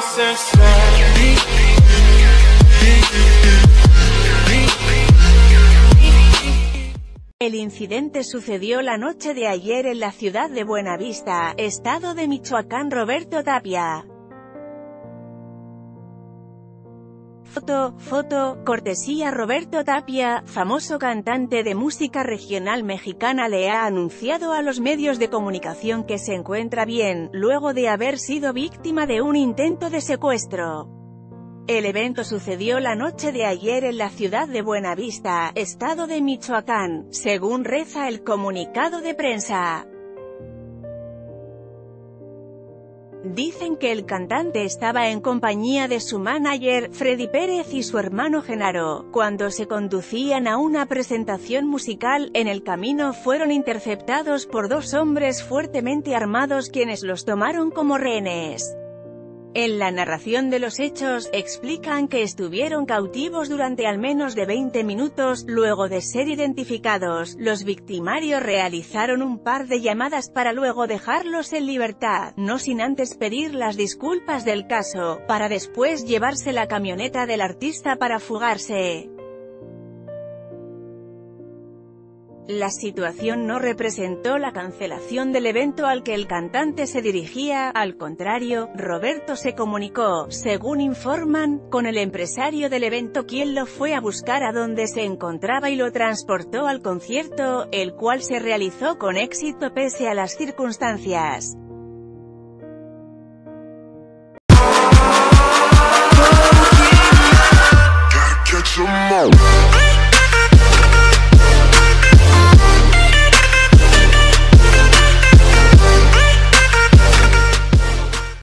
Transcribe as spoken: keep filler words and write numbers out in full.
El incidente sucedió la noche de ayer en la ciudad de Buenavista, estado de Michoacán. Roberto Tapia. Foto, foto, cortesía Roberto Tapia, famoso cantante de música regional mexicana, le ha anunciado a los medios de comunicación que se encuentra bien, luego de haber sido víctima de un intento de secuestro. El evento sucedió la noche de ayer en la ciudad de Buenavista, estado de Michoacán, según reza el comunicado de prensa. Dicen que el cantante estaba en compañía de su manager, Freddy Pérez, y su hermano Genaro. Cuando se conducían a una presentación musical, en el camino fueron interceptados por dos hombres fuertemente armados quienes los tomaron como rehenes. En la narración de los hechos, explican que estuvieron cautivos durante al menos de veinte minutos, luego de ser identificados, los victimarios realizaron un par de llamadas para luego dejarlos en libertad, no sin antes pedir las disculpas del caso, para después llevarse la camioneta del artista para fugarse. La situación no representó la cancelación del evento al que el cantante se dirigía, al contrario, Roberto se comunicó, según informan, con el empresario del evento, quien lo fue a buscar a donde se encontraba y lo transportó al concierto, el cual se realizó con éxito pese a las circunstancias.